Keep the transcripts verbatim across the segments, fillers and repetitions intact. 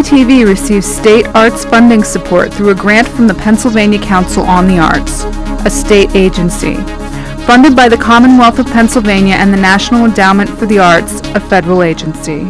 T V receives state arts funding support through a grant from the Pennsylvania Council on the Arts, a state agency. Funded by the Commonwealth of Pennsylvania and the National Endowment for the Arts, a federal agency.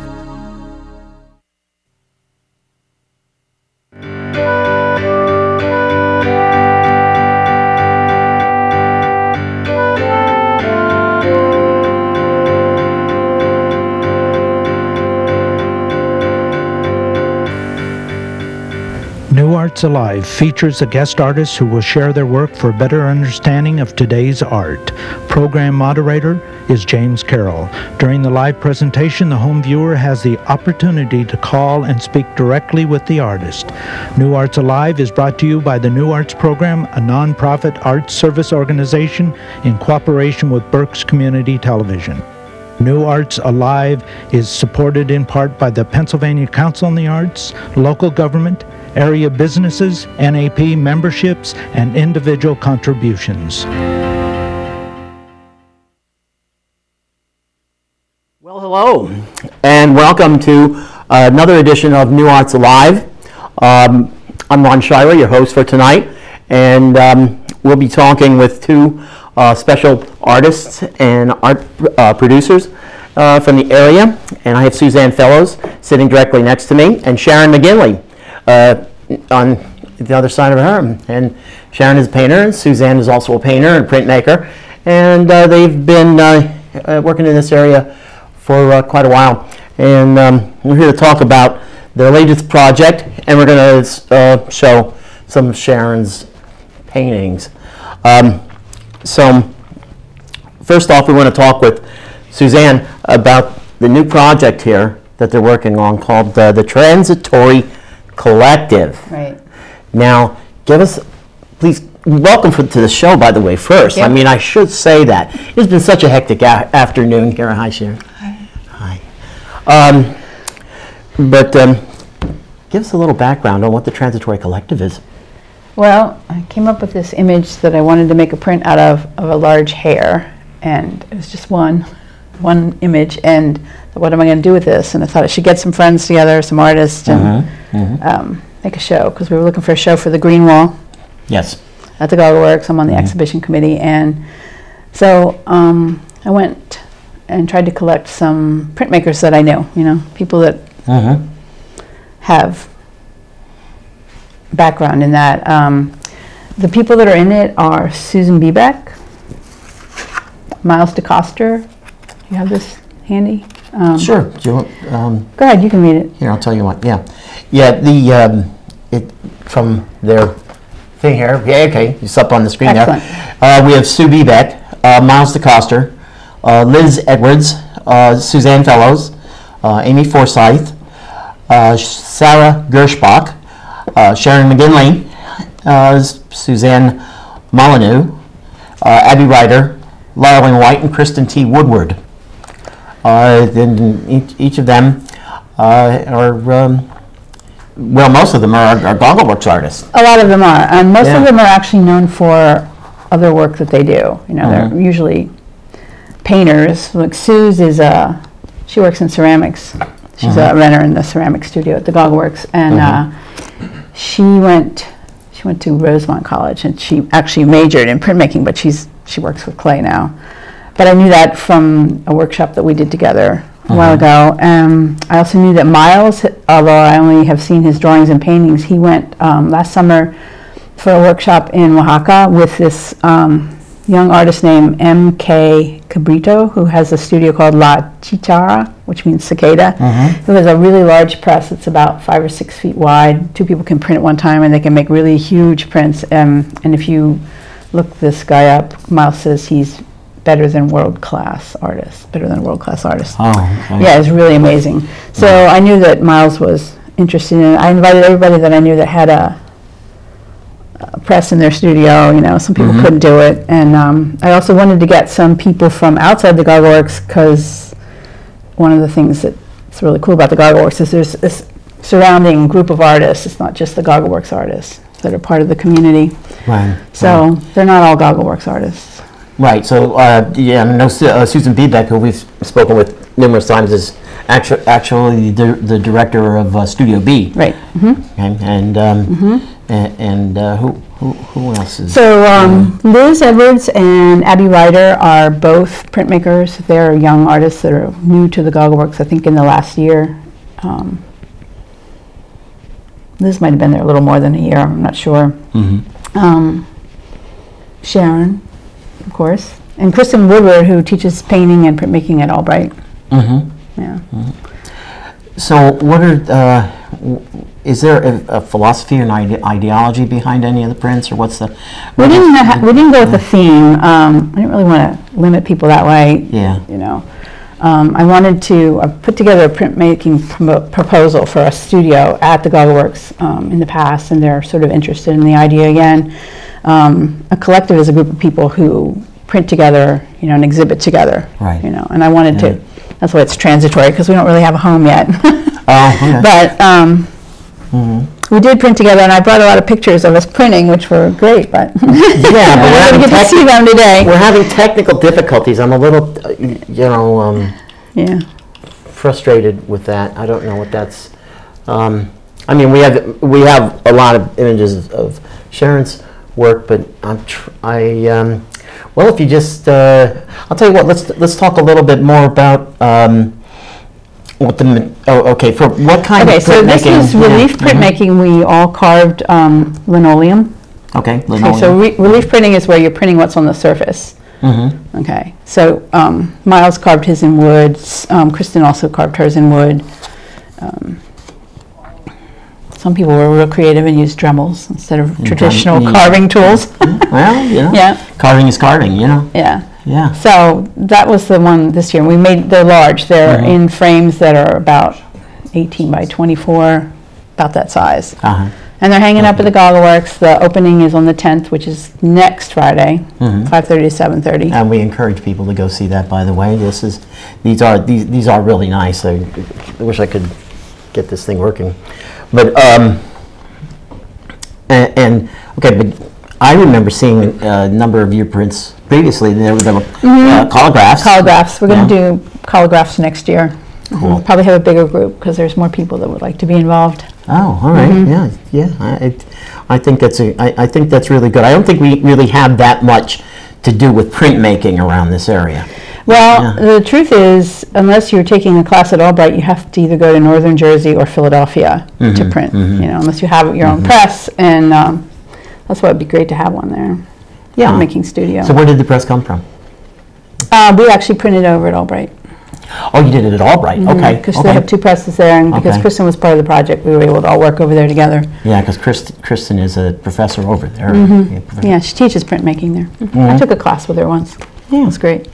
New Arts Alive features a guest artist who will share their work for a better understanding of today's art. Program moderator is James Carroll. During the live presentation, the home viewer has the opportunity to call and speak directly with the artist. New Arts Alive is brought to you by the New Arts Program, a nonprofit arts service organization in cooperation with Berks Community Television. New Arts Alive is supported in part by the Pennsylvania Council on the Arts, local government, area businesses, N A P memberships, and individual contributions. Well, hello, and welcome to uh, another edition of New Arts Alive. Um, I'm Ron Schira, your host for tonight, and um, we'll be talking with two uh, special artists and art uh, producers uh, from the area. And I have Suzanne Fellows sitting directly next to me, and Sharon McGinley Uh, on the other side of her. And Sharon is a painter, and Suzanne is also a painter and printmaker, and uh, they've been uh, uh, working in this area for uh, quite a while. And um, we're here to talk about their latest project, and we're going to uh, show some of Sharon's paintings. Um, so first off, we want to talk with Suzanne about the new project here that they're working on called uh, the Transitory Collective. Right. Now, give us, please, welcome for, to the show, by the way, first. Yep. I mean, I should say that. It's been such a hectic a afternoon here. Hi, Sharon. Hi. Hi. Um, but um, give us a little background on what the Transitory Collective is. Well, I came up with this image that I wanted to make a print out of, of a large hair, and it was just one, one image, and what am I going to do with this? And I thought I should get some friends together, some artists, and uh-huh. Uh-huh. Um, make a show, because we were looking for a show for the Green Wall. Yes. At the GoggleWorks. I'm on the uh-huh. exhibition committee, and so um, I went and tried to collect some printmakers that I knew, you know, people that uh-huh. have background in that. Um, the people that are in it are Susan Bebeck, Miles DeCoster. You have this handy? Um, Sure. Do you want, um, go ahead, you can read it. Here, I'll tell you what. Yeah, yeah. The um, it from their thing here. Yeah, okay. It's up on the screen. Excellent. There. Uh, we have Sue Bebeck, uh, Miles DeCoster, uh, Liz Edwards, uh, Suzanne Fellows, uh, Amy Forsyth, uh, Sarah Gershbach, uh, Sharon McGinley, uh, Suzanne Molyneux, uh, Abby Ryder, Laurelyn White, and Kristen T. Woodward. Uh, then each, each of them uh, are, um, well, most of them are, are GoggleWorks artists. A lot of them are, and most yeah. of them are actually known for other work that they do. You know, uh-huh. they're usually painters. Like Suze is a, she works in ceramics. She's uh-huh. a renter in the ceramic studio at the GoggleWorks, and uh-huh. uh, she went, she went to Rosemont College, and she actually majored in printmaking, but she's she works with clay now. But I knew that from a workshop that we did together a uh-huh. while ago. Um, I also knew that Miles, although I only have seen his drawings and paintings, he went um, last summer for a workshop in Oaxaca with this um, young artist named M K Cabrito, who has a studio called La Chichara, which means cicada. Uh-huh. It was a really large press. It's about five or six feet wide. Two people can print at one time, and they can make really huge prints. Um, and if you look this guy up, Miles says he's better than world-class artist, better than world-class artist. Oh, okay. Yeah, it's really amazing. So yeah. I knew that Miles was interested in it. I invited everybody that I knew that had a, a press in their studio. You know, some people mm-hmm. couldn't do it. And um, I also wanted to get some people from outside the GoggleWorks, because one of the things that's really cool about the GoggleWorks is there's this surrounding group of artists. It's not just the GoggleWorks artists that are part of the community. Right. So right. they're not all GoggleWorks artists. Right. So uh, yeah, I know uh, Susan Bebeck, who we've spoken with numerous times, is actu actually the, the director of uh, Studio B. Right. Mm-hmm. And, and, um, Mm-hmm. and, and uh, who, who, who else is? So um, Liz Edwards and Abby Ryder are both printmakers. They're young artists that are new to the GoggleWorks, I think, in the last year. Um, Liz might have been there a little more than a year, I'm not sure. Mm-hmm. um, Sharon, of course, and Kristen Woodward, who teaches painting and printmaking at Albright. Mm-hmm. Yeah. Mm-hmm. So what are, uh, w is there a, a philosophy and ide ideology behind any of the prints, or what's the? We didn't, ha we didn't go with a theme. Um, I didn't really want to limit people that way. Yeah. You know. Um, I wanted to uh, put together a printmaking pro proposal for a studio at the GoggleWorks um, in the past, and they're sort of interested in the idea again. Um, a collective is a group of people who print together, you know, and exhibit together. Right. You know, and I wanted Yeah. to. That's why it's transitory, because we don't really have a home yet. Oh, okay. But um, mm-hmm. we did print together, and I brought a lot of pictures of us printing, which were great. But yeah, but we're I didn't get to see them today. We're having technical difficulties. I'm a little, uh, you know, um, yeah, frustrated with that. I don't know what that's. Um, I mean, we have we have a lot of images of Sharon's work, but I'm tr I. Um, well, if you just, uh, I'll tell you what. Let's let's talk a little bit more about. Um, What the, oh, okay, for what kind okay, of printmaking? Okay, so this is relief yeah. printmaking. Mm-hmm. We all carved um, linoleum. Okay, linoleum. Okay, so re relief printing is where you're printing what's on the surface. Mm-hmm. Okay, so um, Miles carved his in wood. Um, Kristen also carved hers in wood. Um, some people were real creative and used Dremels instead of And traditional drum, carving tools. Well, you know, yeah, carving is carving, you know. yeah. Yeah. So that was the one this year. We made, they're large. They're Mm-hmm. in frames that are about eighteen by twenty-four, about that size. Uh-huh. And they're hanging up at the GoggleWorks. The opening is on the tenth, which is next Friday, Mm-hmm. five thirty to seven thirty. And we encourage people to go see that, by the way. This is, these are, these, these are really nice. I, I wish I could get this thing working. But, um, and, and okay, but I remember seeing a number of your prints previously. There were, there were Mm-hmm. uh, collagraphs. Collagraphs. We're going to Yeah. do collagraphs next year. Cool. Probably have a bigger group because there's more people that would like to be involved. Oh, all right. Mm-hmm. Yeah, yeah. I, it, I think that's a. I, I think that's really good. I don't think we really have that much to do with printmaking around this area. Well, Yeah. the truth is, unless you're taking a class at Albright, you have to either go to Northern Jersey or Philadelphia to Mhm, print. mhm. You know, unless you have your own press, and um, that's why it'd be great to have one there. Yeah. Making studio. So where did the press come from? Uh, we actually printed over at Albright. Oh, you did it at Albright. Okay. Because okay. they have two presses there, and because Okay. Kristen was part of the project, we were able to all work over there together. Yeah, because Kristen, Kristen is a professor over there. Mhm. Yeah, prof- Yeah, she teaches printmaking there. Mhm. I Mhm. took a class with her once. Yeah. It was great.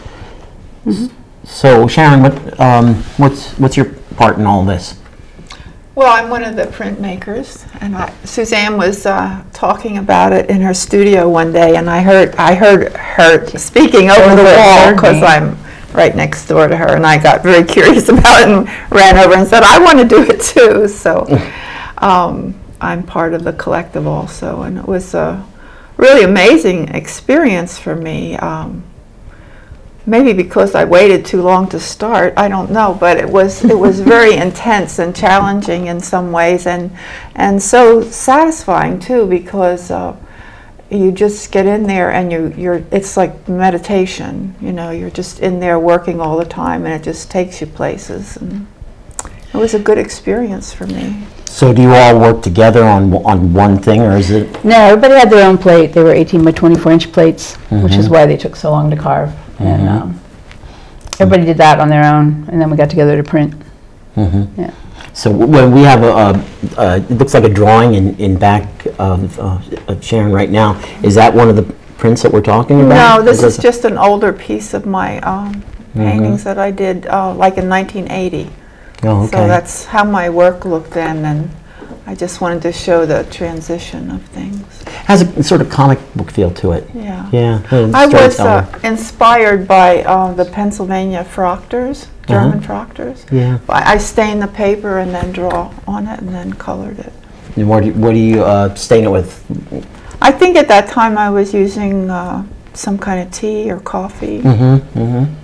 So Sharon, what um, what's what's your part in all this? Well, I'm one of the printmakers, and I, Suzanne was uh, talking about it in her studio one day, and I heard I heard her speaking over the wall because I'm right next door to her, and I got very curious about it and ran over and said, I want to do it too. So um, I'm part of the collective also, and it was a really amazing experience for me. Um, Maybe because I waited too long to start, I don't know, but it was it was very intense and challenging in some ways, and and so satisfying too, because uh, you just get in there and you you're it's like meditation, you know, you're just in there working all the time, and it just takes you places, and it was a good experience for me. So do you all work together on on one thing, or is it? No, everybody had their own plate. They were eighteen by twenty-four inch plates, which is why they took so long to carve. And um, everybody did that on their own, and then we got together to print. Mm-hmm. Yeah. So when we have a, a, a, it looks like a drawing in, in back of, uh, of Sharon right now. Is that one of the prints that we're talking about? No, this Is is it- just an older piece of my um, paintings that I did uh, like in nineteen eighty. Oh, okay. So that's how my work looked then, and I just wanted to show the transition of things. Has a sort of comic book feel to it. Yeah. Yeah. I was storyteller. uh, inspired by uh, the Pennsylvania Proctors, German Proctors. Yeah. I, I stained the paper and then draw on it and then colored it. And what do you, what do you uh, stain it with? I think at that time I was using uh, some kind of tea or coffee. Mm-hmm. Mm-hmm.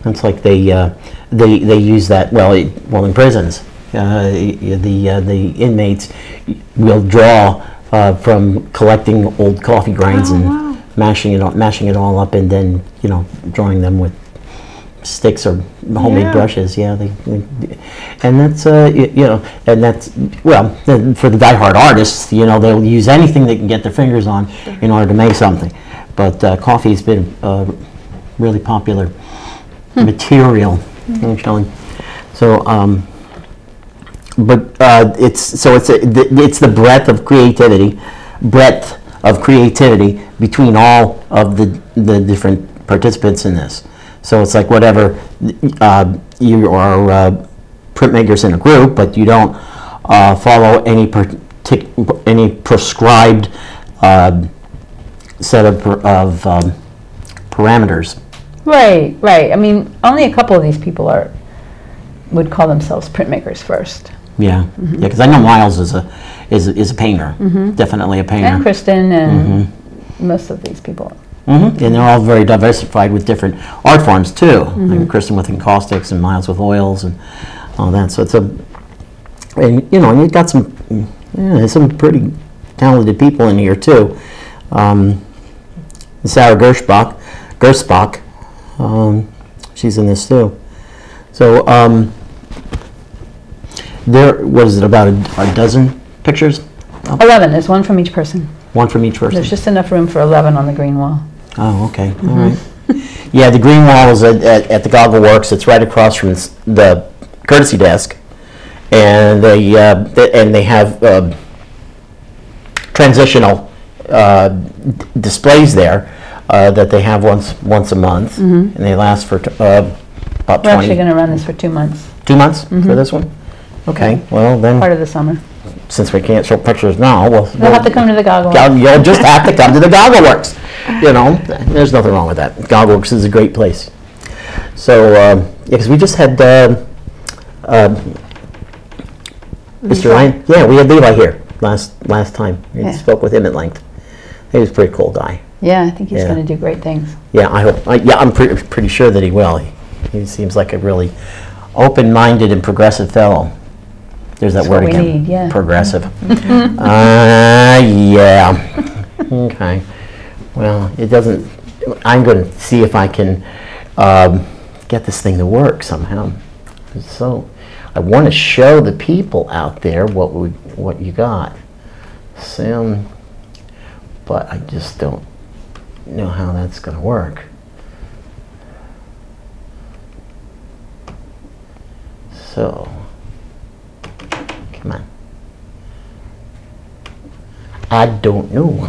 It's like they uh, they they use that well it, well in prisons. Uh, the uh, the inmates will draw uh, from collecting old coffee grinds Oh, and wow. mashing it all, mashing it all up, and then you know drawing them with sticks or homemade Yeah. brushes. Yeah, they, they and that's uh, y- you know, and that's well then for the diehard artists. You know, they'll use anything they can get their fingers on in order to make something. But uh, coffee's been a really popular material, actually. So, um, but uh, it's so it's a, th- it's the breadth of creativity, breadth of creativity between all of the the different participants in this. So it's like whatever uh, you are uh, printmakers in a group, but you don't uh, follow any partic- any prescribed uh, set of per- of um, parameters. Right, right. I mean, only a couple of these people are would call themselves printmakers first. Yeah, yeah, because I know Miles is a is a, is a painter, definitely a painter. And Kristen and most of these people. hmm And they're all very diversified with different art forms too. Like Kristen with encaustics and Miles with oils and all that. So it's a, and you know, and you've got some, yeah, some pretty talented people in here too. Um, Sarah Gershbach, Gershbach, um, she's in this too. So um, there, what is it, about a, a dozen pictures? Eleven. There's one from each person. One from each person? There's just enough room for eleven on the green wall. Oh, okay, all right. Yeah, the green wall is at, at, at the GoggleWorks. It's right across from s- the courtesy desk, and they uh, th- and they have uh, transitional uh, d- displays there uh, that they have once once a month, and they last for t- uh, about We're actually twenty going to run this for two months, two months for this one. Okay, well then, part of the summer. since we can't show pictures now, well, They'll have to come to the GoggleWorks. You'll you'll just have to come to the GoggleWorks. You know, there's nothing wrong with that. GoggleWorks is a great place. So, um, yeah, because we just had uh, uh, Mister Ryan. Yeah, we had Levi here last last time. We Yeah. spoke with him at length. He was a pretty cool guy. Yeah, I think he's Yeah. going to do great things. Yeah, I hope. I, yeah, I'm pretty pretty sure that he will. He, he seems like a really open-minded and progressive fellow. There's that That's word what we again. need, yeah. Progressive. uh, yeah. Okay. Well, it doesn't. I'm going to see if I can um, get this thing to work somehow. So, I want to show the people out there what we what you got. So, but I just don't know how that's going to work. So, come on. I don't know.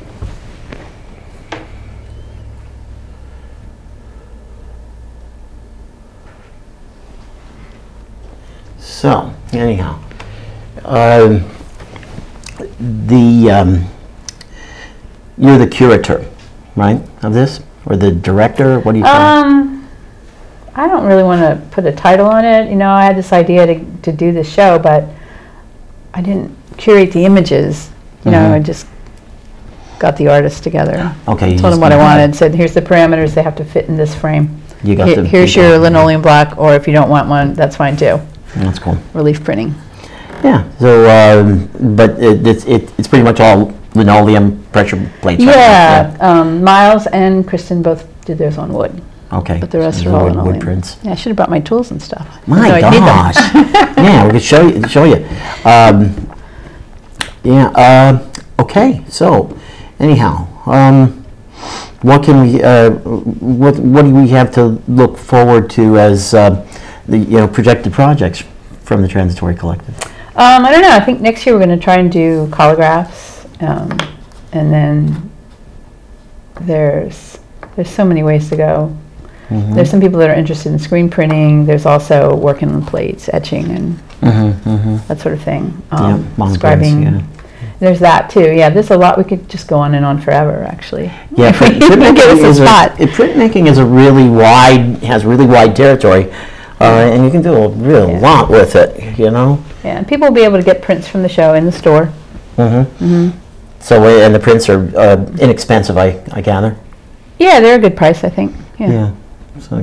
So, anyhow, um, the um, you're the curator, right, of this, or the director? What do you think? Um, I don't really want to put a title on it. You know, I had this idea to to do this show, but I didn't curate the images. You know, Mhm. I just got the artists together. Okay, you Told just them what I got- wanted. Said, here's the parameters. They have to fit in this frame. You got Here- the- here's you your got- linoleum block, or if you don't want one, that's fine too. That's cool. Relief printing. Yeah. So, um, but it, it's it, it's pretty much all linoleum pressure plates. right? Yeah, um, Miles and Kristen both did theirs on wood, Yeah. Okay. but the rest So are all wood, linoleum. wood prints. Yeah, I should have brought my tools and stuff. My So I'd need them. gosh. Yeah, we could show you. Show you. Um, yeah. Uh, okay. So, anyhow, um, what can we? Uh, what What do we have to look forward to as uh, the you know projected projects from the Transitory Collective? Um, I don't know. I think next year we're going to try and do collagraphs, um, and then there's there's so many ways to go. Mhm. There's some people that are interested in screen printing. There's also working on plates, etching, and Mm-hmm. Mm-hmm. that sort of thing. Yeah, Um, monograms, scribing. yeah. There's that too. Yeah, there's a lot. We could just go on and on forever, actually. Yeah, If we print, printmaking give us a is a, spot. it- printmaking is a really wide, has really wide territory, uh, and you can do a real Yeah. lot with it, you know? Yeah, and people will be able to get prints from the show in the store. Mm-hmm. hmm So, uh, and the prints are uh, inexpensive, I, I gather? Yeah, they're a good price, I think. Yeah. Yeah. So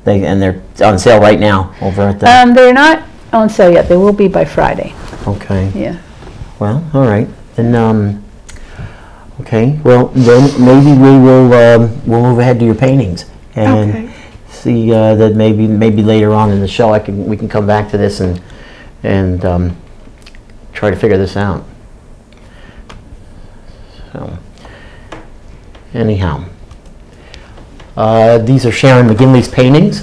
They and they're on sale right now over at the. Um, they're not on sale yet. They will be by Friday. Okay. Yeah. Well, all right. And um, okay. Well, then maybe we will um, we'll move ahead to your paintings and Okay. see uh, that maybe maybe later on in the show I can we can come back to this and and um, try to figure this out. So anyhow, uh, these are Sharon McGinley's paintings.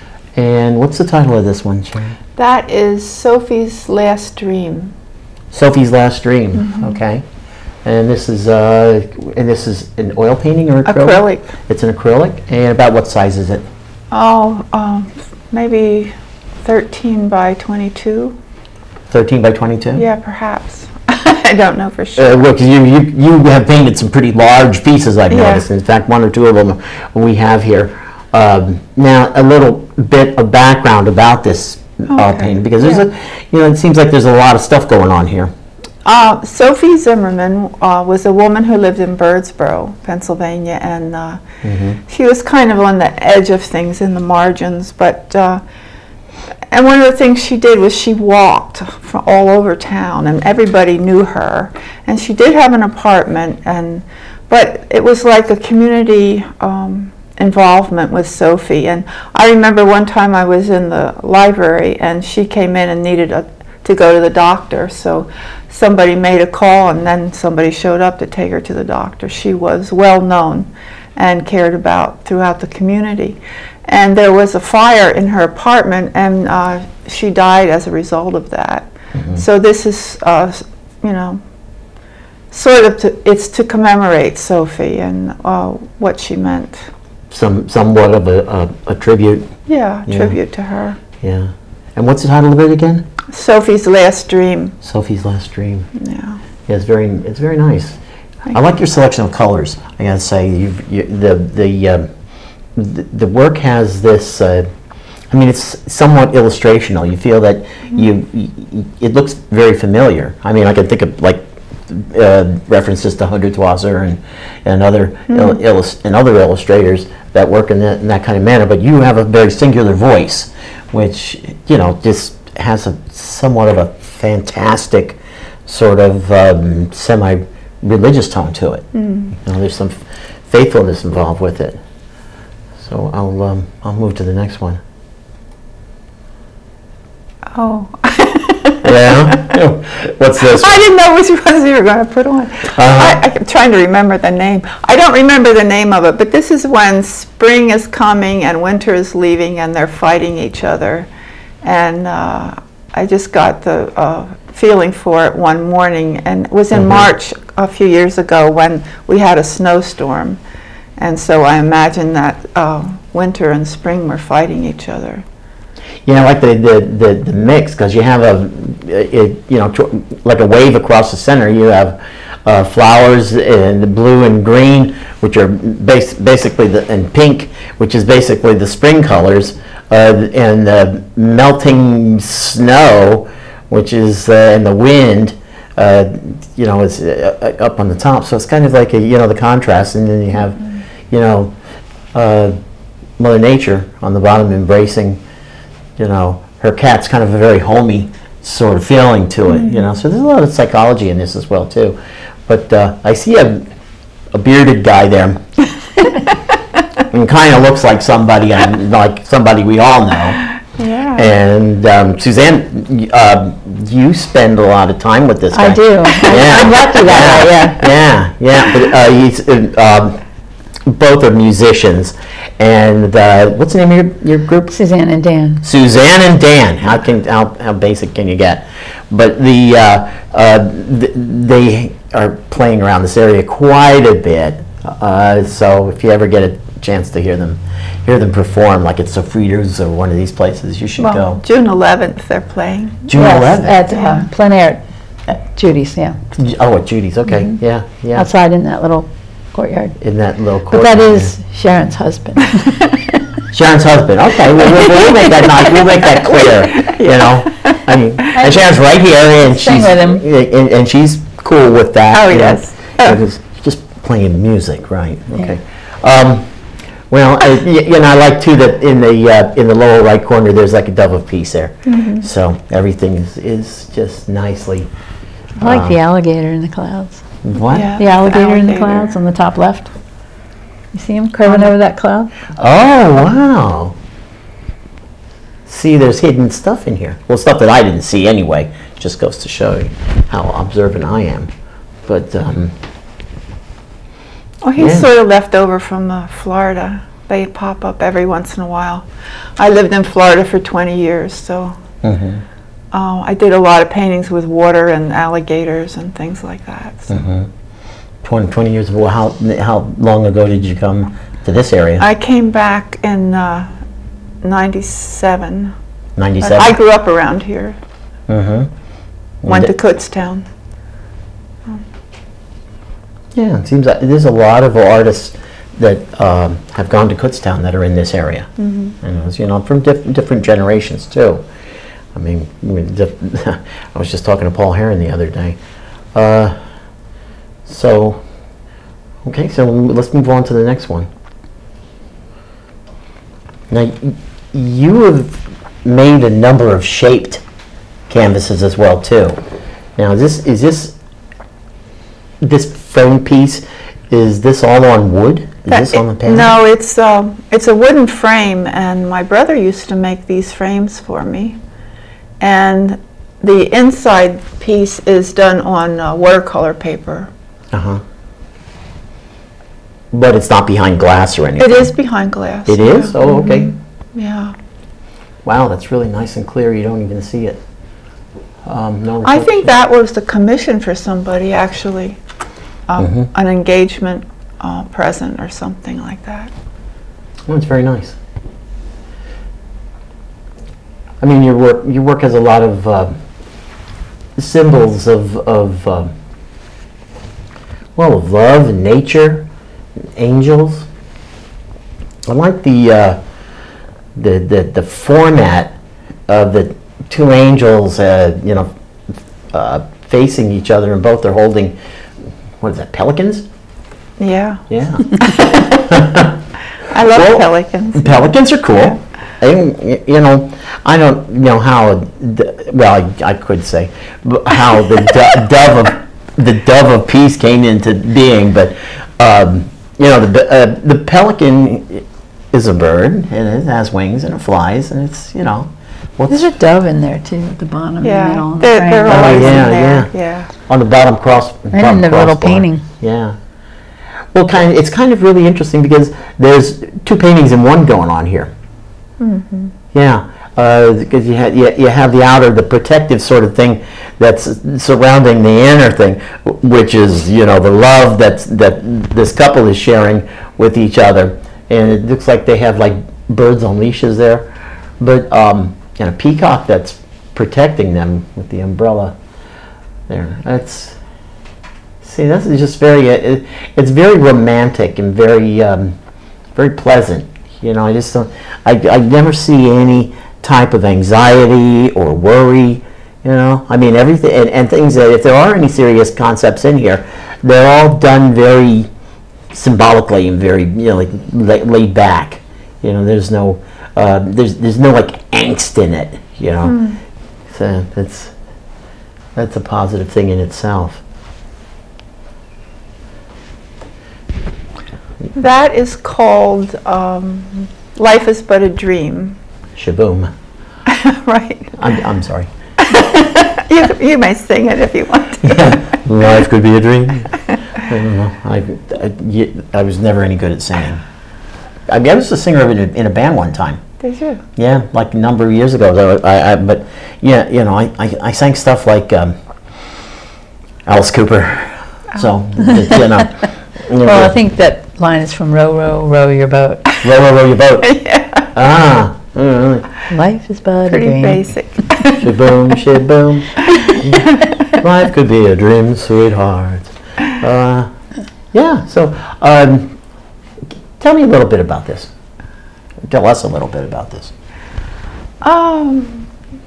And what's the title of this one, Sharon? That is Sophie's Last Dream. Sophie's Last Dream. Mm-hmm. Okay. And this is uh, and this is an oil painting or acrylic? Acrylic. It's an acrylic. And about what size is it? Oh, um, maybe thirteen by twenty-two. thirteen by twenty-two? Yeah, perhaps. I don't know for sure. Uh, well, 'cause you, you you have painted some pretty large pieces, I've Yeah. noticed. In fact, one or two of them we have here. Um, now, a little bit of background about this uh, Okay. painting, because there's Yeah. a, you know, it seems like there's a lot of stuff going on here. Uh, Sophie Zimmerman uh, was a woman who lived in Birdsboro, Pennsylvania, and uh, she was kind of on the edge of things in the margins. But uh, and one of the things she did was she walked from all over town, and everybody knew her. And she did have an apartment, and but it was like a community um, involvement with Sophie. And I remember one time I was in the library, and she came in and needed a to go to the doctor, so somebody made a call and then somebody showed up to take her to the doctor. She was well known and cared about throughout the community. And there was a fire in her apartment, and uh, she died as a result of that. Mm-hmm. So this is, uh, you know, sort of, to, it's to commemorate Sophie and uh, what she meant. Some somewhat of a, a, a tribute. Yeah, Yeah. tribute to her. Yeah. And what's the title of it again? Sophie's Last Dream. Sophie's Last Dream. Yeah. Yeah, it's very, it's very nice. Thank I like your selection of colors. I gotta say, you've, you, the the, um, the the work has this. Uh, I mean, it's somewhat illustrational. You feel that you, you it looks very familiar. I mean, I can think of like uh, references to Hundertwasser and and other Mm-hmm. il illus and other illustrators that work in that in that kind of manner. But you have a very singular voice, which you know just has a somewhat of a fantastic sort of um, semi-religious tone to it. Mm. You know, there's some faithfulness involved with it. So I'll um, I'll move to the next one. Oh. Yeah. What's this? I didn't know which ones you were going to put on. Uh-huh. I, I'm trying to remember the name. I don't remember the name of it, but this is when spring is coming and winter is leaving and they're fighting each other. And uh, I just got the uh, feeling for it one morning, and it was in Mm-hmm. March a few years ago when we had a snowstorm. And so I imagine that uh, winter and spring were fighting each other. Yeah, I like the the the, the mix, because you have a it, you know tr like a wave across the center. You have uh, flowers in the blue and green, which are bas basically the and pink, which is basically the spring colors, uh, and the melting snow, which is uh, and the wind. Uh, you know, is uh, up on the top. So it's kind of like a you know the contrast, and then you have you know uh, Mother Nature on the bottom embracing. You know, her cat's kind of a very homey sort of feeling to it, you know. So there's a lot of psychology in this as well, too. But uh, I see a, a bearded guy there. And kind of looks like somebody, I'm, like somebody we all know. Yeah. And um, Suzanne, uh, you spend a lot of time with this guy. I do. Yeah. I'm lucky that way, yeah. Yeah, yeah. But, uh, he's, uh, um, both are musicians. And uh, what's the name of your, your group? Suzanne and Dan. Suzanne and Dan. How can how, how basic can you get? But the uh, uh, th they are playing around this area quite a bit. Uh, so if you ever get a chance to hear them hear them perform, like at Sofritas or one of these places, you should Well, go. June eleventh they're playing. June Yes, eleventh. at Yeah. uh, plein air, at Judy's, yeah. Oh, at Judy's. Okay. Mm-hmm. Yeah. Yeah. Outside in that little courtyard. In that little But courtyard. that is Sharon's husband. Sharon's husband. Okay, we'll, we'll, we'll make that nice. We'll make that clear. You know, I mean, and Sharon's right here, and Sing she's with him. And, and she's cool with that. Oh, you know, yes. because just playing music, right? Okay. Um, Well, uh, y- you know, I like too that in the uh, in the lower right corner there's like a dove of peace there. Mm-hmm. So everything is, is just nicely. I like um, the alligator in the clouds. What? Yeah. The alligator, in the alligator. clouds on the top left. You see him curving over that cloud? Oh wow! See, there's hidden stuff in here. Well, stuff that I didn't see anyway. Just goes to show you how observant I am. But um, Well, he's Yeah. sort of left over from uh, Florida. They pop up every once in a while. I lived in Florida for twenty years, so mhm, uh, I did a lot of paintings with water and alligators and things like that. So. mhm. twenty, twenty years ago. How how long ago did you come to this area? I came back in uh, ninety-seven. ninety-seven. I grew up around here. Mm-hmm. Went to Kutztown. Yeah, it seems like there's a lot of artists that um, have gone to Kutztown that are in this area. Mm-hmm. And it was, you know, from diff- different generations too. I mean, we diff- I was just talking to Paul Heron the other day. Uh, so, okay, so let's move on to the next one. Now, y- you have made a number of shaped canvases as well too. Now, is this is this this frame piece? Is this all on wood? Is this on the panel? No, it's um, it's a wooden frame, and my brother used to make these frames for me. And the inside piece is done on uh, watercolor paper. Uh huh. But it's not behind glass or anything. It is behind glass. It yeah. is? Oh, okay. Mhm. Yeah. Wow, that's really nice and clear. You don't even see it. Um, no I think reflection. that was the commission for somebody, actually. Um, Mhm. An engagement uh, present or something like that. Well, it's very nice. I mean, your work your work has a lot of uh, symbols of of um, well, of love and nature, angels. I like the uh, the the the format of the two angels, uh, you know, uh, facing each other, and both are holding, what is that, pelicans? Yeah. Yeah. I love Well, pelicans. Pelicans are cool. And, y- you know, I don't know how, d- well, I, I could say, b- how the do- dove of the dove of peace came into being, but um, you know, the uh, the pelican is a bird, and it has wings and it flies, and it's, you know, what's There's a dove in there too, at the bottom, in the Yeah, middle. of the they're, frame. they're Oh, always yeah, in there. yeah. Yeah. on the bottom cross. And in bottom the little crossbar. painting. Yeah. Well, kind of, it's kind of really interesting because there's two paintings in one going on here. Mm-hmm. Yeah, because you, ha- you, you have the outer, the protective sort of thing that's surrounding the inner thing, w- which is, you know, the love that's, that this couple is sharing with each other. And it looks like they have like birds on leashes there, but um, and a peacock that's protecting them with the umbrella there. That's, see, this is just very, uh, it, it's very romantic and very, um, very pleasant. You know, I just don't, I, I never see any type of anxiety or worry, you know. I mean, everything, and, and things that, if there are any serious concepts in here, they're all done very symbolically and very, you know, like la- laid back. You know, there's no, uh, there's there's no like angst in it, you know. Mm. So that's, that's a positive thing in itself. That is called um, Life is But a Dream. Shaboom. Right. I'm, I'm sorry. You, you may sing it if you want to. Life could be a dream. I don't know. I, I, ye- I was never any good at singing. I mean, I was a singer in a, in a band one time. Did you? Yeah, like a number of years ago. Though I, I, but yeah, you know, I, I, I sang stuff like um, Alice Cooper. So it's, you know. you know, Well, I think that line is from Row, Row, Row Your Boat. row, row, row your boat. Yeah. Ah, mm, Life is but a Pretty dream. basic. shaboom, shaboom. Life could be a dream, sweetheart. Uh, yeah. So, um, tell me a little bit about this. Tell us a little bit about this. Um,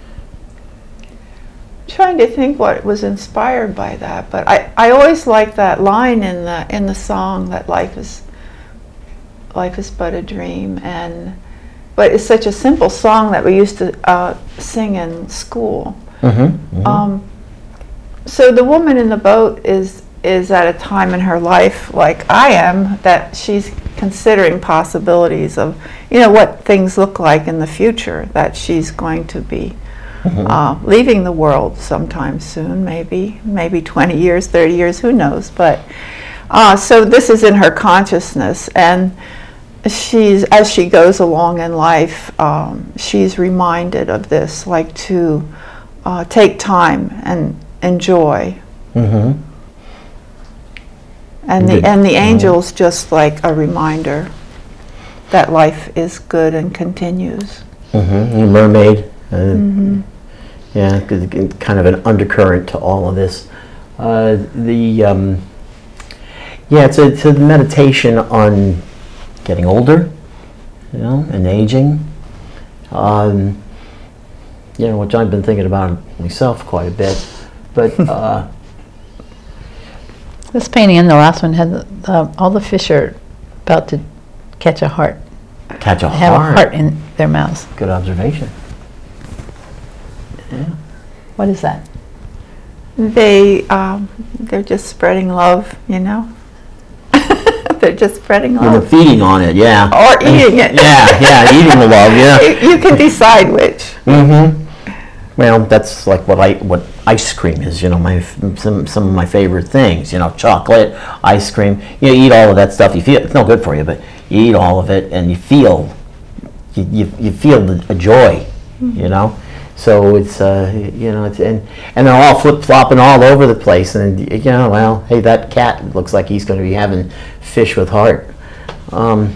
trying to think what was inspired by that, but I, I always like that line in the in the song that life is life is but a dream, and but it's such a simple song that we used to uh, sing in school. Mm-hmm, mm-hmm. Um, so the woman in the boat is is at a time in her life, like I am, that she's considering possibilities of, you know, what things look like in the future, that she's going to be mm-hmm. uh, leaving the world sometime soon, maybe, maybe twenty years, thirty years, who knows, but uh, so this is in her consciousness, and she's, as she goes along in life, um, she's reminded of this, like to uh, take time and enjoy. Mm-hmm. And the, and the angel's just like a reminder that life is good and continues. Mm-hmm. The mermaid. Uh, mm-hmm. Yeah, kind of an undercurrent to all of this. Uh, the um, yeah, it's a, it's a meditation on getting older, you know, and aging. Um, you know, which I've been thinking about myself quite a bit, but. Uh, This painting and the last one had the, the, all the fish are about to catch a heart. Catch a They have heart. a heart in their mouths. Good observation. Yeah. What is that? They, um, they're just spreading love, you know? They're just spreading Well, love. they're feeding on it, yeah. Or eating it. Yeah, yeah, eating the love, yeah. You, you can decide which. Mm-hmm. Well, that's like what I what ice cream is. You know, my some some of my favorite things. You know, chocolate, ice cream. You know, you eat all of that stuff. You feel it's no good for you, but you eat all of it, and you feel you you, you feel the, a joy. Mm-hmm. You know, so it's uh you know it's and and they're all flip flopping all over the place, and you know, well, hey, that cat looks like he's going to be having fish with heart. Um,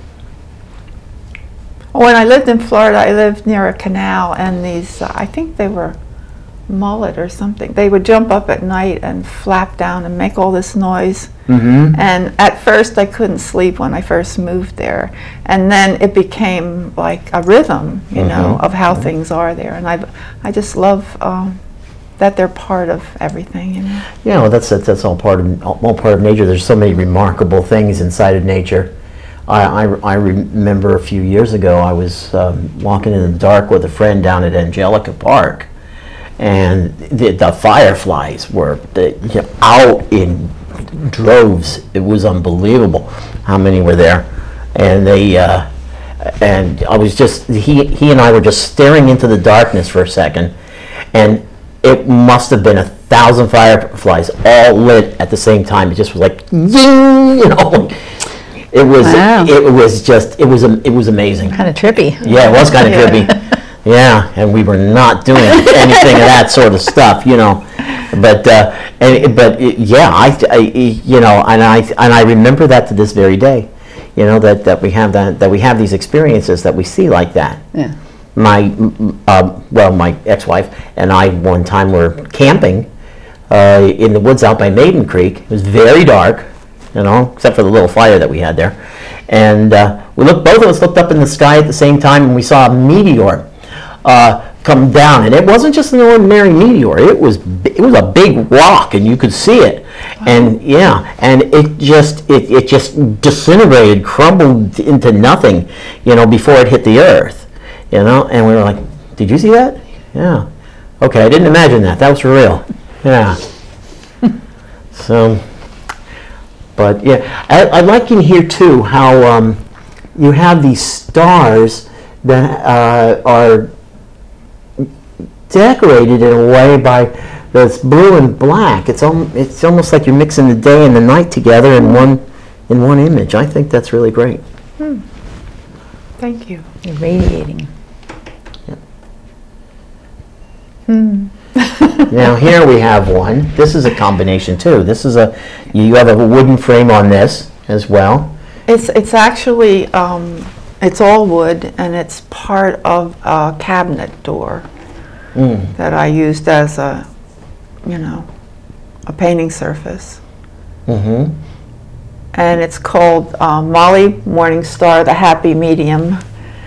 When I lived in Florida, I lived near a canal, and these, uh, I think they were mullet or something, they would jump up at night and flap down and make all this noise. mm-hmm. And at first I couldn't sleep when I first moved there. And then it became like a rhythm, you mm-hmm. know, of how mm-hmm. things are there. And I I just love um, that they're part of everything, you know. Yeah, well, that's, that's that's all part of all part of nature. There's so many remarkable things inside of nature. I, I, I remember a few years ago I was um, walking in the dark with a friend down at Angelica Park, and the, the fireflies were the, you know, out in droves. It was unbelievable how many were there, and they uh, and I was just he he and I were just staring into the darkness for a second, and it must have been a thousand fireflies all lit at the same time. It just was like zing, you know. It was Wow. it was just it was it was amazing. Kind of trippy. Yeah, it was kind of Yeah. trippy. Yeah, and we were not doing anything of that sort of stuff, you know. But uh, and, but it, yeah, I, I you know, and I and I remember that to this very day. You know, that, that we have that that we have these experiences that we see like that. Yeah. My uh, well, my ex-wife and I one time were camping uh, in the woods out by Maiden Creek. It was very dark. You know, except for the little fire that we had there, and uh, we looked. Both of us looked up in the sky at the same time, and we saw a meteor uh, come down. And it wasn't just an ordinary meteor; it was it was a big rock, and you could see it. Wow. And yeah, and it just it it just disintegrated, crumbled into nothing, you know, before it hit the earth. You know, and we were like, "Did you see that?" Yeah. Okay, I didn't imagine that. That was for real. Yeah. So. But yeah, I, I like in here too how um, you have these stars that uh, are decorated in a way by this blue and black. It's al it's almost like you're mixing the day and the night together in one in one image. I think that's really great. Hmm. Thank you. You're radiating. Yeah. Hmm. Now here we have one. This is a combination too. This is a you have a wooden frame on this as well. It's it's actually um, it's all wood, and it's part of a cabinet door Mm. that I used as a, you know, a painting surface. Mm-hmm. And it's called uh, Molly Morningstar, the Happy Medium.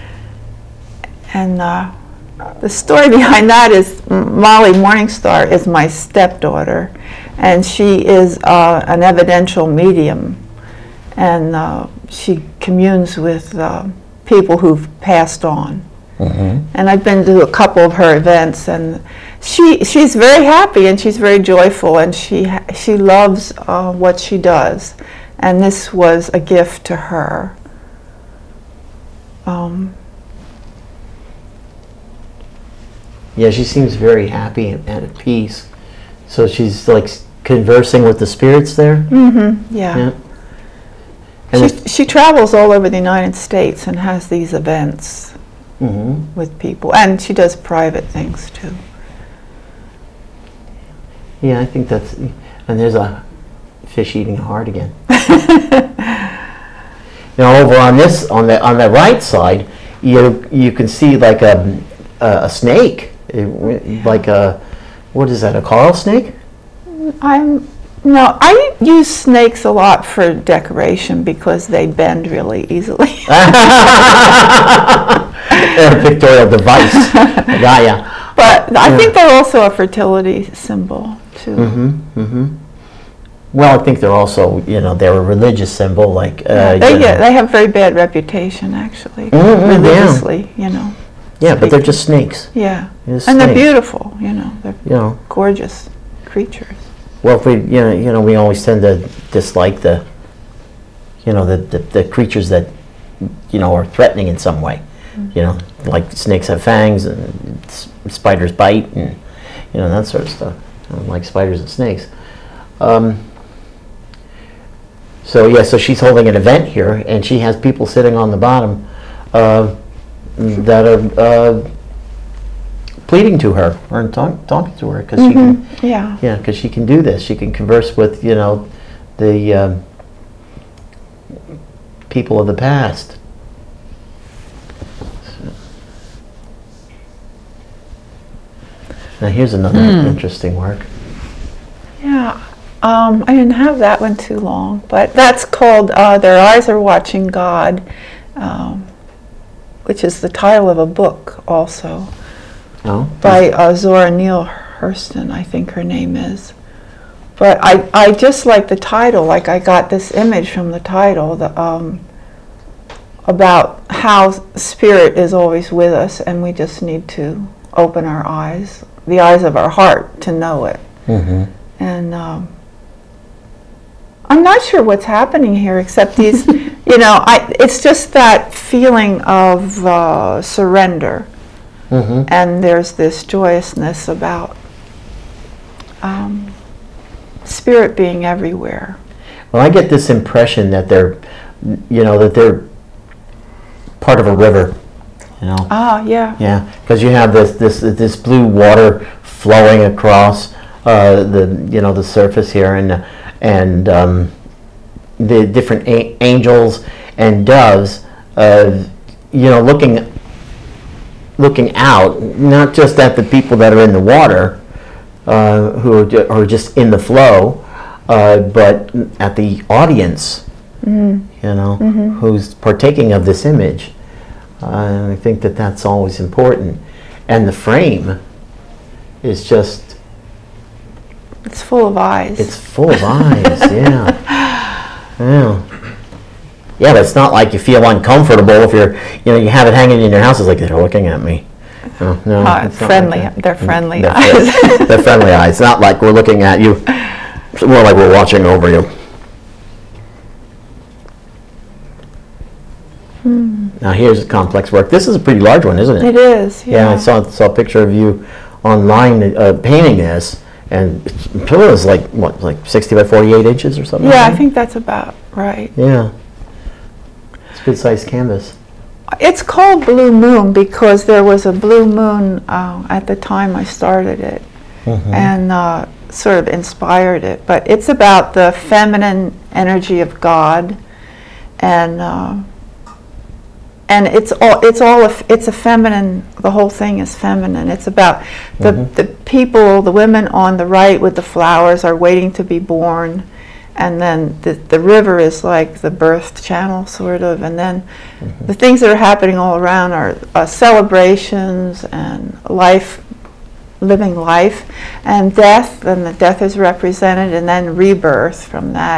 And uh, the story behind that is Molly Morningstar is my stepdaughter, and she is uh, an evidential medium. and uh, she communes with uh, people who've passed on. Mm-hmm. And I've been to a couple of her events, and she she's very happy and she's very joyful, and she ha she loves uh, what she does, and this was a gift to her. Um, yeah, she seems very happy and at peace. So she's like conversing with the spirits there. Mm-hmm. Yeah. yeah. And she she travels all over the United States and has these events. Mm-hmm. with people, and she does private things too. Yeah, I think that's, and there's a fish eating a heart again. Now over on this, on the on the right side, you you can see like a a, a snake, it, like a, what is that, a coral snake? I'm no, I use snakes a lot for decoration because they bend really easily. A pictorial device. I got ya. But I yeah. think they're also a fertility symbol too. Mm-hmm. Mm-hmm. Well, I think they're also, you know, they're a religious symbol, like uh, yeah, they you get, know. they have very bad reputation actually, mm-hmm, religiously, yeah. you know. Yeah, but they're just snakes. Yeah, just and snakes. they're beautiful, you know. They're you know. gorgeous creatures. Well, if we, you know, you know, we always tend to dislike the, you know, the the, the creatures that, you know, are threatening in some way. You know, like snakes have fangs and s spiders bite, and you know, that sort of stuff. I don't like spiders and snakes. Um, so yeah, so she's holding an event here, and she has people sitting on the bottom uh, that are uh, pleading to her or talk, talking to her because mm-hmm. she can, yeah, yeah, because she can do this. She can converse with, you know, the um, people of the past. Now here's another mm. interesting work. Yeah, um, I didn't have that one too long, but that's called uh, Their Eyes Are Watching God, um, which is the title of a book also, oh. by uh, Zora Neale Hurston, I think her name is. But I, I just like the title, like I got this image from the title, the, um, about how spirit is always with us and we just need to open our eyes, the eyes of our heart, to know it. Mm-hmm. And um, I'm not sure what's happening here, except these, you know, I, it's just that feeling of uh, surrender. Mm-hmm. And there's this joyousness about um, spirit being everywhere. Well, I get this impression that they're, you know, that they're part of a river. You know. Ah, yeah. Yeah, because you have this this this blue water flowing across uh, the you know the surface here, and and um, the different a angels and doves, uh, you know, looking looking out, not just at the people that are in the water, uh, who are, ju are just in the flow, uh, but at the audience, mm-hmm. you know, mm-hmm. who's partaking of this image. Uh, I think that that's always important, and the frame is just, it's full of eyes. It's full of eyes, yeah. Yeah. Yeah, but it's not like you feel uncomfortable if you're, you know, you have it hanging in your house. It's like they're looking at me. No, no, uh, it's friendly. Like they're friendly they're eyes. Fr they're friendly eyes. It's not like we're looking at you. It's more like we're watching over you. Hmm. Now here's complex work. This is a pretty large one, isn't it? It is. Yeah. Yeah, I saw saw a picture of you online uh, painting this, and the pillow is like what, like sixty by forty-eight inches or something. Yeah, like I think that's about right. Yeah, it's a good sized canvas. It's called Blue Moon because there was a blue moon uh, at the time I started it, mm-hmm. and uh, sort of inspired it. But it's about the feminine energy of God, and uh, and it's all it's all a, it's a feminine. The whole thing is feminine. It's about the mm-hmm. the people, the women on the right with the flowers are waiting to be born. And then the, the river is like the birth channel, sort of. And then mm-hmm. the things that are happening all around are uh, celebrations and life, living life, and death. And the death is represented, and then rebirth from that.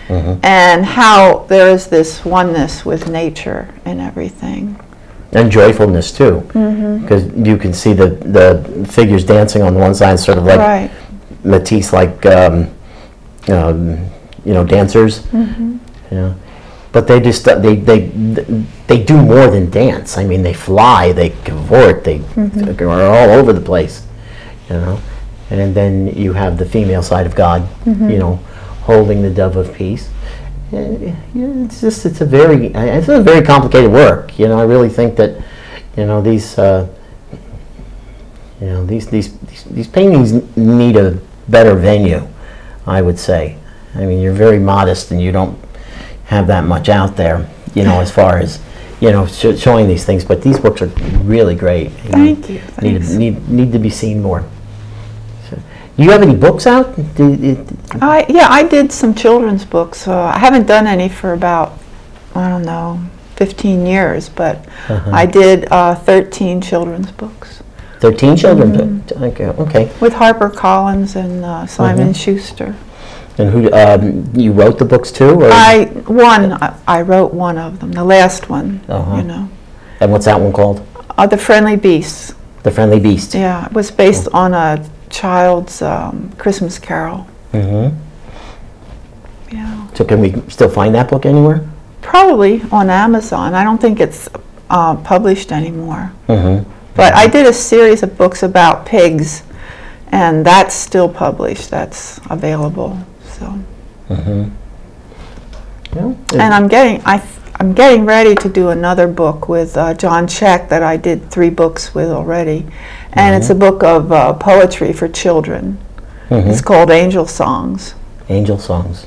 Mm-hmm. and how there is this oneness with nature and everything. And joyfulness too, because Mm-hmm. you can see the the figures dancing on one side, sort of like Right. Matisse, like um, um, you know, dancers. Mm-hmm. Yeah, but they just uh, they they they do more than dance. I mean, they fly, they cavort, they Mm-hmm. are all over the place, you know. And then you have the female side of God, Mm-hmm. you know, holding the dove of peace. Yeah, yeah, it's just it's a very it's a very complicated work. You know, I really think that you know these uh, you know these, these these these paintings need a better venue. I would say. I mean, you're very modest and you don't have that much out there. You know, as far as you know sh showing these things. But these books are really great. You Thank know, you. Need Thanks. need need to be seen more. Do you have any books out? Do, do, I, yeah, I did some children's books. Uh, I haven't done any for about, I don't know, fifteen years, but Uh-huh. I did uh, thirteen children's books Thirteen children. Mm-hmm. Okay. Okay. with HarperCollins and uh, Simon Mhm. Schuster. And who um, you wrote the books too? Or? I one I, I wrote one of them, the last one. Uh-huh. You know, And what's that one called? uh, The Friendly Beasts. The Friendly Beast. Yeah, it was based on a child's um, Christmas Carol. Mm-hmm. Yeah, So can we still find that book anywhere? probably on Amazon. I don't think it's uh, published anymore. Mm-hmm. But I did a series of books about pigs, and that's still published. That's available. So, Mm-hmm. Yeah. and I'm getting I I'm getting ready to do another book with uh, John Check that I did three books with already, and it's a book of uh, poetry for children. Mhm. It's called Angel Songs. Angel Songs.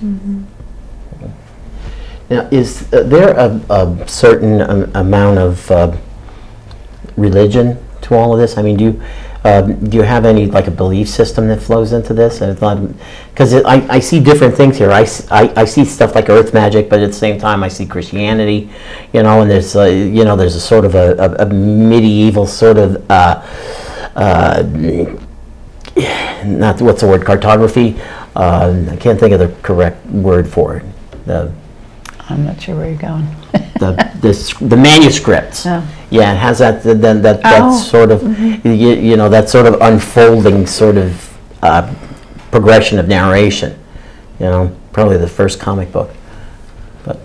Now, is uh, there a, a certain um, amount of uh, religion to all of this? I mean, do you um, do you have any like a belief system that flows into this? And it's not because I, I see different things here. I, s- I, I see stuff like earth magic, but at the same time I see Christianity, you know, and there's uh, you know there's a sort of a, a, a medieval sort of uh, uh, not what's the word, cartography. Uh, I can't think of the correct word for it. The I'm not sure where you're going. the the, s- the manuscripts. Oh. Yeah, it has that then that, that, that Oh. sort of you, you know that sort of unfolding sort of uh, progression of narration. You know, probably the first comic book. But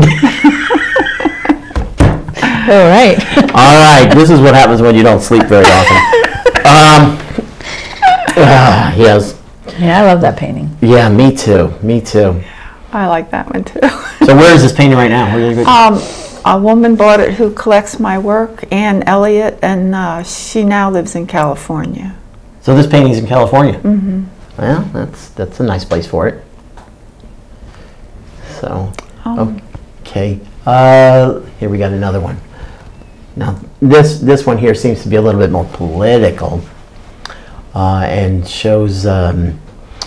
All right. all right, this is what happens when you don't sleep very often. Um, ah, yes, Yeah, I love that painting. yeah, me too, me too. I like that one too. So where is this painting right now? Where are you- um, a woman bought it who collects my work, Ann Elliott, and uh, she now lives in California. So this painting's in California. Mm-hmm. Well, that's that's a nice place for it. So, Um, okay, uh, here we got another one. Now, this this one here seems to be a little bit more political, uh, and shows um,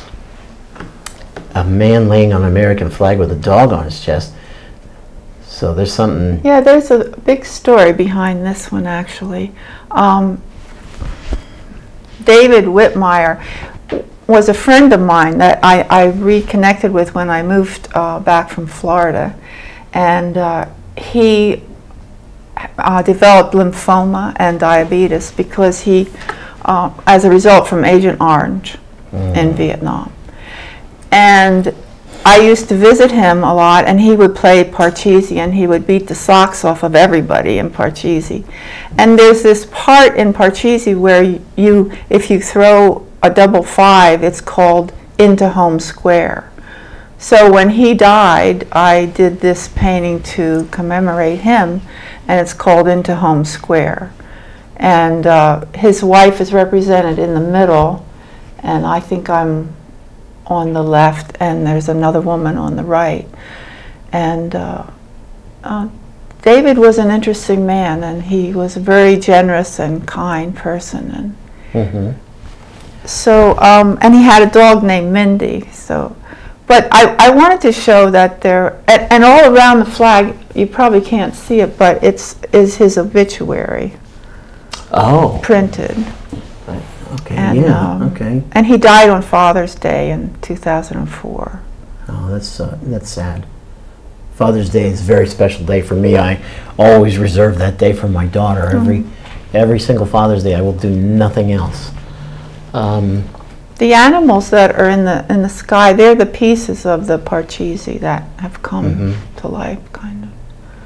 a man laying on an American flag with a dog on his chest. So there's something. Yeah, there's a big story behind this one, actually. Um, David Whitmire was a friend of mine that I, I reconnected with when I moved uh, back from Florida. And uh, he uh, developed lymphoma and diabetes because he, uh, as a result from Agent Orange in Vietnam. And I used to visit him a lot, and he would play Parcheesi, and he would beat the socks off of everybody in Parcheesi. And there's this part in Parcheesi where you, if you throw a double five, it's called into home square. So when he died, I did this painting to commemorate him, and it's called Into Home Square. And uh, his wife is represented in the middle, and I think I'm on the left, and there's another woman on the right. And uh, uh, David was an interesting man, and he was a very generous and kind person. And Mhm. so, um, and he had a dog named Mindy. So, but I, I wanted to show that there, and, and all around the flag, you probably can't see it, but it's is his obituary Oh, printed. okay, And, yeah, um, okay. And he died on Father's Day in two thousand four. Oh, that's uh, that's sad. Father's Day is a very special day for me. I always reserve that day for my daughter. Mm. Every every single Father's Day, I will do nothing else. Um, the animals that are in the in the sky, they're the pieces of the Parcheesi that have come mm-hmm. to life, kind of.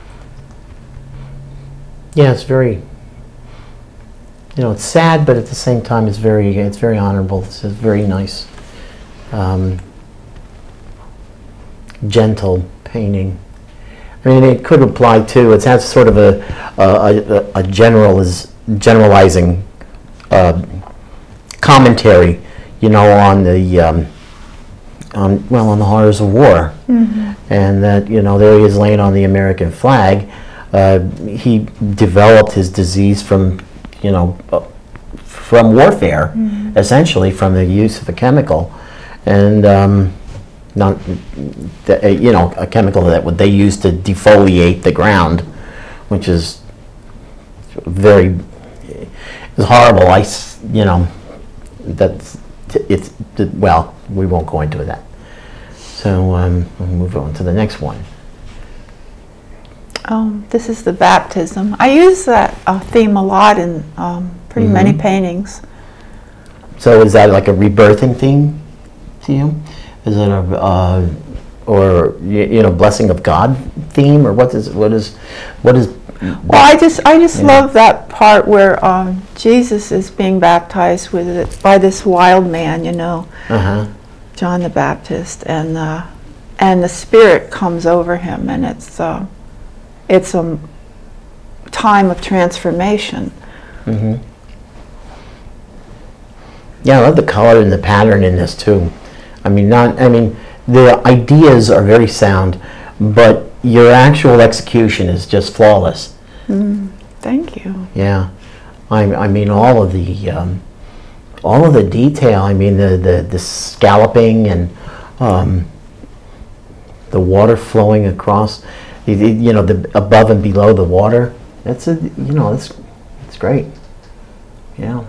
Yeah, it's very, you know, it's sad, but at the same time, it's very, it's very honorable. It's a very nice, um, gentle painting. I mean, it could apply to. It has sort of a a, a, a general is generalizing uh, commentary, you know, on the um, on well on the horrors of war, mm-hmm. and that, you know, there he is laying on the American flag. Uh, he developed his disease from, you know, uh, from warfare, mm-hmm. essentially from the use of a chemical, and um, not, the, uh, you know, a chemical that what they use to defoliate the ground, which is very, it's horrible. I, you know, that's it's well, we won't go into that. So um, we'll move on to the next one. Um, this is the baptism. I use that uh, theme a lot in um, pretty mm-hmm. many paintings. So is that like a rebirthing theme to you? Is it a uh, or you, you know, blessing of God theme, or what is what is what is? Well, I just I just love know. that part where um, Jesus is being baptized with it by this wild man, you know, uh-huh. John the Baptist, and uh, and the Spirit comes over him, and it's. Uh, It's a time of transformation. Mm-hmm. Yeah, I love the color and the pattern in this too. I mean, not. I mean, the ideas are very sound, but your actual execution is just flawless. Mm, thank you. Yeah, I. I mean, all of the, um, all of the detail. I mean, the the, the scalloping and um, the water flowing across. You know, the above and below the water. That's a, you know, that's that's great. Yeah.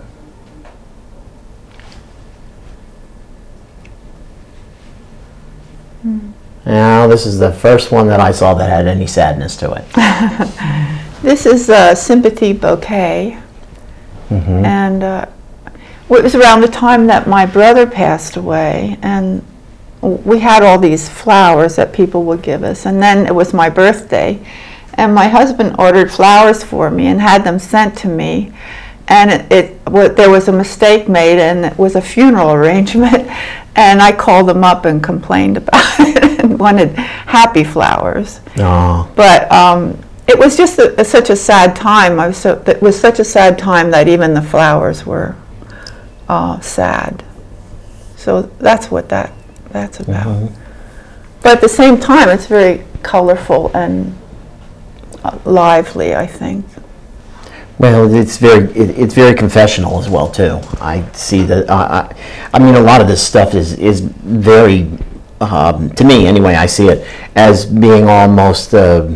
Mm. Now, this is the first one that I saw that had any sadness to it. This is a sympathy bouquet, mm-hmm. and uh, it was around the time that my brother passed away, and we had all these flowers that people would give us, and then it was my birthday, and my husband ordered flowers for me and had them sent to me, and it, it w there was a mistake made, and it was a funeral arrangement, and I called them up and complained about it and wanted happy flowers. Oh. But um, it was just a, a, such a sad time. I was so it was such a sad time that even the flowers were uh, sad. So that's what that. That's about. Mm-hmm. But at the same time, it's very colorful and uh, lively, I think. Well, it's very it, it's very confessional as well too. I see that. Uh, I, I mean, a lot of this stuff is is very, um, to me anyway. I see it as being almost uh,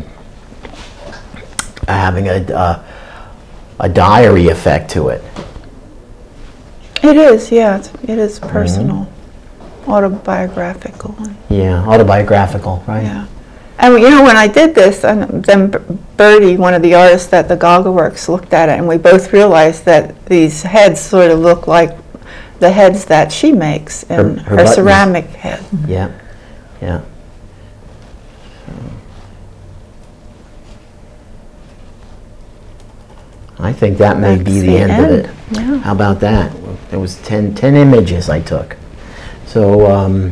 having a uh, a diary effect to it. It is, yeah. It's, it is personal. Mm-hmm. Autobiographical. Yeah, autobiographical, right? Yeah. And you know, when I did this, and then Bertie, one of the artists at the GoggleWorks, looked at it, and we both realized that these heads sort of look like the heads that she makes in her, her, her ceramic head. Yeah, yeah. I think that may That's be the, the end, end of it. Yeah. How about that? There was ten, ten images I took. So, um,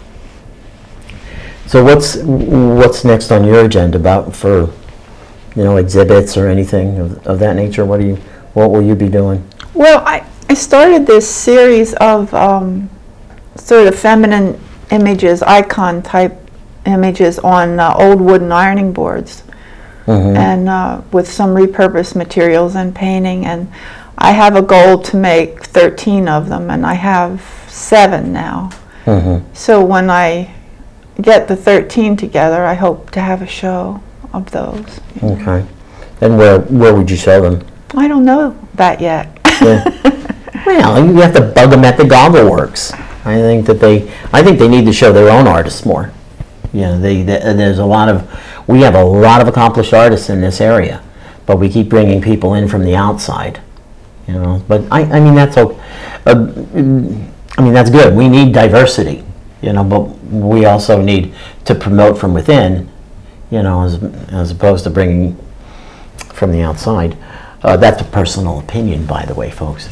so what's what's next on your agenda about for, you know, exhibits or anything of, of that nature? What do you, what will you be doing? Well, I, I started this series of um, sort of feminine images, icon type images on uh, old wooden ironing boards, mm-hmm. and uh, with some repurposed materials and painting. And I have a goal to make thirteen of them, and I have seven now. Mm-hmm. So when I get the thirteen together, I hope to have a show of those. Okay. And where where would you show them? I don't know that yet. Yeah. Well, you have to bug them at the GoggleWorks. I think that they, I think they need to show their own artists more. You know, they, they, there's a lot of, we have a lot of accomplished artists in this area, but we keep bringing people in from the outside. You know, but I, I mean that's okay. Uh, I mean that's good. We need diversity. You know, but we also need to promote from within. You know, as as opposed to bringing from the outside. Uh, that's a personal opinion, by the way, folks.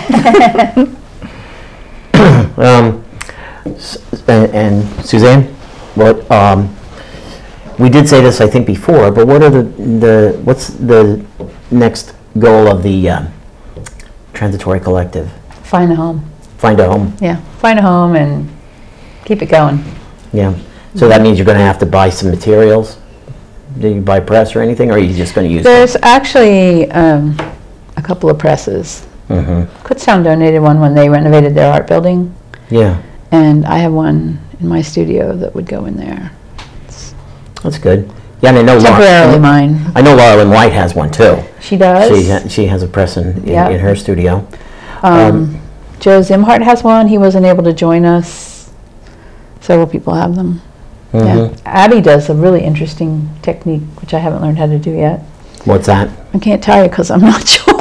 um, and, and Suzanne, what um, we did say this, I think, before, but what are the the what's the next goal of the uh, Transitory Collective? Find a home. Find a home. Yeah, find a home and keep it going. Yeah. So that means you're going to have to buy some materials. Do you buy press or anything, or are you just going to use There's them? actually um, a couple of presses. Mm-hmm. Kutztown donated one when they renovated their art building. Yeah. And I have one in my studio that would go in there. It's That's good. Yeah, and I know temporarily Laura, mine. I know Laura Lynn White has one too. She does. She ha she has a press in, in, Yep. in her studio. Um, Um, Joe Zimhart has one. He wasn't able to join us. Several people have them. mhm. Yeah. Abby does a really interesting technique, which I haven't learned how to do yet. What's that? I can't tell you because I'm not sure.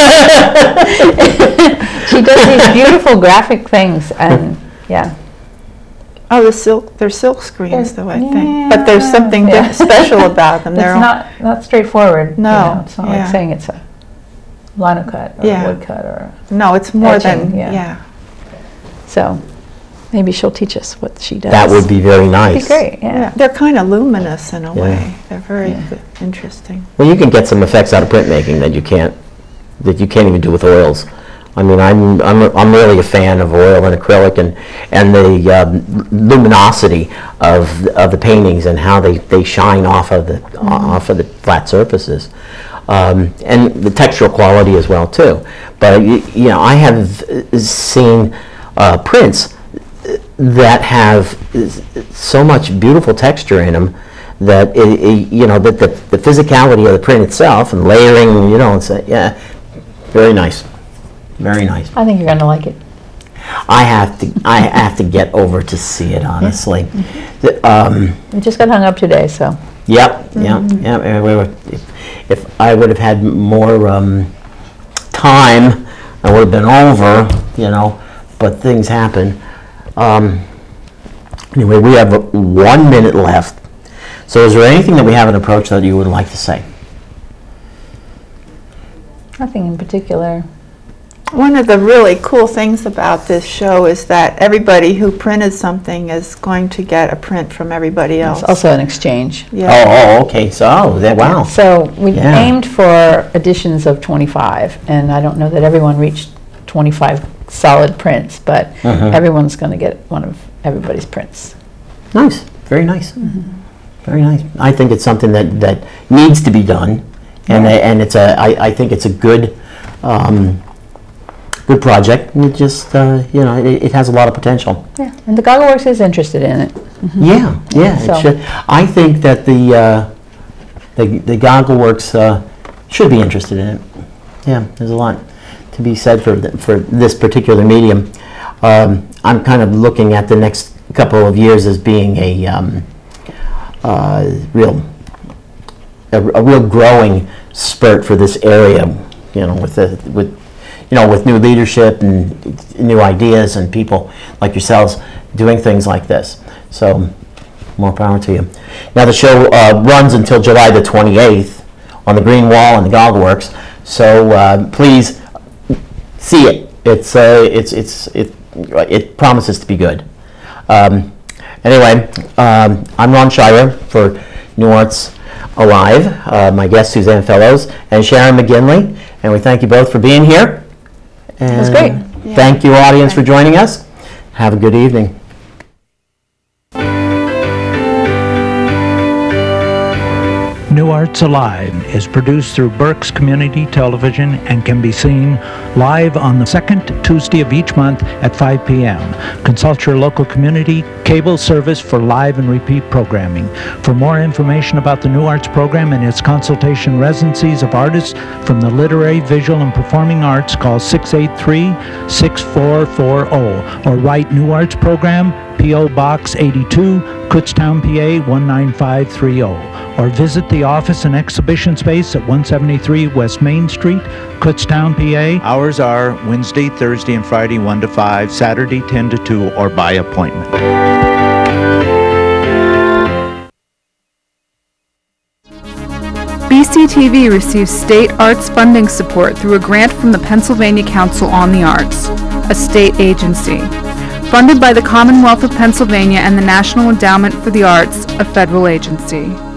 She does these beautiful graphic things, and yeah. Oh, the silk, they're silk screens They're- though, I think. But there's yeah, something yeah. di- special about them. It's They're all- not not straightforward. you No, know, it's not yeah. like saying it's a lino cut or Yeah. a wood cut or No, it's more etching, than, yeah. yeah. so. Maybe she'll teach us what she does. That would be very It'd nice. be great. Yeah. Yeah, they're kind of luminous in a Yeah. way. They're very Yeah. good- interesting. Well, you can get some effects out of printmaking that you can't that you can't even do with oils. I mean, I'm I'm I'm really a fan of oil and acrylic and and the um, luminosity of of the paintings and how they they shine off of the Mm-hmm. off of the flat surfaces, um, and the textural quality as well too. But you, you know, I have uh, seen uh, prints that have so much beautiful texture in them that it, it, you know that the, the physicality of the print itself and layering, you know, it's a, yeah, very nice, very nice. I think you're going to like it. I have to I have to get over to see it, honestly. The, um, We just got hung up today, so. Yep, yeah, yeah. and we were- If, if I would have had more um, time, I would have been over, you know. But things happen. Um, anyway, we have one minute left. So, is there anything that we haven't approached that you would like to say? Nothing in particular. One of the really cool things about this show is that everybody who printed something is going to get a print from everybody else. It's also an exchange. Yeah. Oh, oh, okay. So, oh, that, wow. So we Yeah. aimed for editions of twenty-five, and I don't know that everyone reached twenty-five solid prints, but Mhm. everyone's going to get one of everybody's prints. Nice, very nice, very nice. I think it's something that, that needs to be done, and Yeah. and it's a I, I think it's a good um, good project. And it just uh, you know it, it has a lot of potential. Yeah, and the GoggleWorks is interested in it. Yeah, yeah. So- It should. I think that the uh, the the GoggleWorks uh, should be interested in it. Yeah, there's a lot to be said for th for this particular medium. Um, I'm kind of looking at the next couple of years as being a um, uh, real a, a real growing spurt for this area. You know, with the with you know with new leadership and new ideas and people like yourselves doing things like this. So, more power to you. Now the show uh, runs until July the twenty-eighth on the Green Wall and the GoggleWorks. So uh, please see it. It's uh, it's it's it it promises to be good. Um, anyway, um, I'm Ron Schira for New Arts Alive. Uh, my guest Suzanne Fellows and Sharon McGinley, and we thank you both for being here. And was great. Thank you, audience, for joining us. Have a good evening. New Arts Alive is produced through Berks Community Television and can be seen live on the second Tuesday of each month at five p m Consult your local community cable service for live and repeat programming. For more information about the New Arts program and its consultation residencies of artists from the literary, visual, and performing arts, call six eight three, six four four zero or write New Arts Program, P O Box eighty-two, Kutztown, P A one nine five three zero, or visit the office and exhibition space at one seventy-three West Main Street, Kutztown, P A. Hours are Wednesday, Thursday, and Friday one to five, Saturday ten to two, or by appointment. B C T V receives state arts funding support through a grant from the Pennsylvania Council on the Arts, a state agency. Funded by the Commonwealth of Pennsylvania and the National Endowment for the Arts, a federal agency.